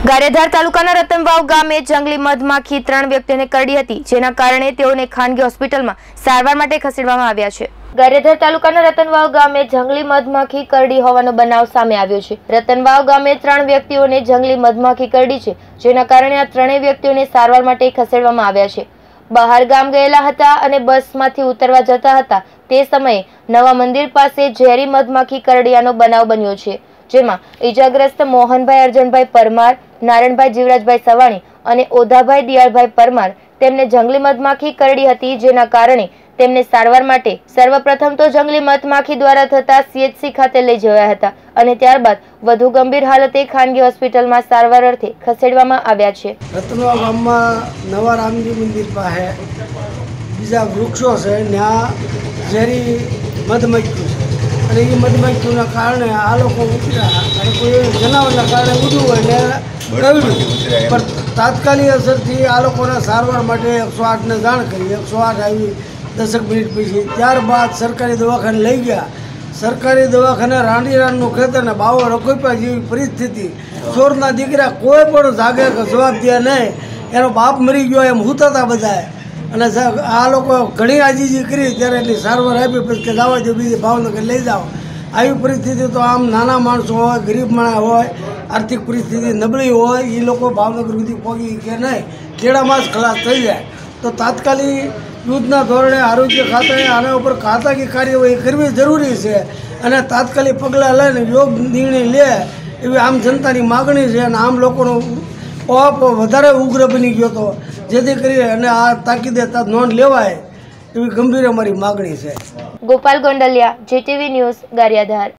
ગારિયાધાર તાલુકાના રતનવાવ ગામે જંગલી મધમાખી 3 વ્યક્તિઓને કરડી હતી, જેના કારણે તેઓને ખાનગી હોસ્પિટલમાં સારવાર માટે ખસેડવામાં આવ્યા છે। ગારિયાધાર તાલુકાના રતનવાવ ગામે જંગલી મધમાખી કરડી હોવાનો બનાવ સામે આવ્યો છે। રતનવાવ ગામે 3 વ્યક્તિઓને જંગલી મધમાખી કરડી છે, જેના કારણે આ 3 વ્યક્તિઓને સારવાર માટે ખસેડવામાં આવ્યા છે। બહાર ગામ ગયેલા હતા અને બસમાંથી ઉતરવા જતા હતા તે સમયે નવા મંદિર પાસે ઝેરી મધમાખી કરડિયાનો બનાવ બન્યો છે, જેમાં ઈજાગ્રસ્ત મોહનભાઈ અર્જનભાઈ પરમાર, નારણભાઈ જીવરાજભાઈ સવાણી અને ઓધાભાઈ દિયાળભાઈ પરમાર તેમને જંગલી મધમાખી કરડી હતી, જેના કારણે તેમને સારવાર માટે સર્વપ્રથમ તો જંગલી મધમાખી દ્વારા થતા CHC ખાતે લઈ જવાયા હતા અને ત્યારબાદ વધુ ગંભીર હાલતે ખાનગી હોસ્પિટલમાં સારવાર અર્થે ખસેડવામાં આવ્યા છે। રતનવાવ ગામમાં નવા રામજી મંદિર પાસે બીજા વૃક્ષો છે, ત્યાં ઝેરી મધમાખી છે અને એ મધમાખીઓના કારણે આ લોકો ઉતર્યા અને કોઈ જનાવરના કારણે ઉડ્યું હોય ને કરડ્યું, પણ તાત્કાલિક અસરથી આ લોકોને સારવાર માટે 108ને જાણ કરી। 108 આવી 10 મિનિટ પછી ત્યારબાદ સરકારી દવાખાને લઈ ગયા। સરકારી દવાખાને રાંડીરાનનું ખેતર ને બાવો રખોપ્યા જેવી પરિસ્થિતિ, ચોરના દીકરા કોઈ પણ જાગે જવાબ દે નહીં, એનો બાપ મરી ગયો એમ હુતા હતા બધાએ અને આ લોકો ઘણી આજીજી કરી ત્યારે એટલી સારવાર આપી પછી કે જવા દો બીજી ભાવનગર લઈ જાઓ। આવી પરિસ્થિતિ તો આમ નાના માણસો હોય, ગરીબ માણસ હોય, આર્થિક પરિસ્થિતિ નબળી હોય, એ લોકો ભાવનગર સુધી પહોંચી કે નહીં, કેળામાં જ ખલાસ થઈ જાય। તો તાત્કાલિક યુદ્ધના ધોરણે આરોગ્ય ખાતાએ આના ઉપર ખાતાકીય કાર્યવાહી કરવી જરૂરી છે અને તાત્કાલિક પગલાં લઈને યોગ્ય નિર્ણય લે એવી આમ જનતાની માગણી છે અને આમ લોકોનો ઓપ વધારે ઉગ્ર બની ગયો હતો, જેથી કરી અને આ તાકીદે નોંધ લેવાય એવી ગંભીર અમારી માગણી છે। Gopal Gondaliya, GTV news, Gariadhar.